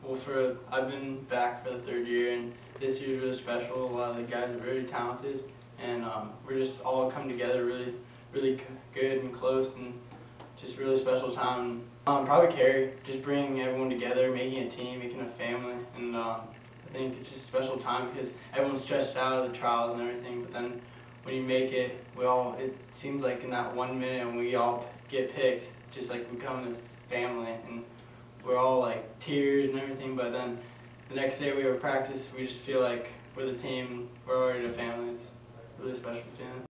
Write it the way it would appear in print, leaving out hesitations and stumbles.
Well, I've been back for the third year, and this year's really special. A lot of the guys are very talented, and we're just all come together really good and close, and just really special time. Probably Carey, just bringing everyone together, making a team, making a family, and I think it's just a special time because everyone's stressed out of the trials and everything, but then when you make it, it seems like in that 1 minute when we all get picked, just like we become this family, and we're all like tears and everything, but then the next day we have practice, we just feel like we're the team, we're already a family. It's really special feeling.